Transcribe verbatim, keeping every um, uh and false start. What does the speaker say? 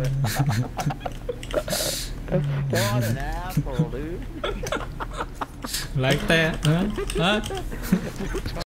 What an asshole, dude. Like that, huh? Huh?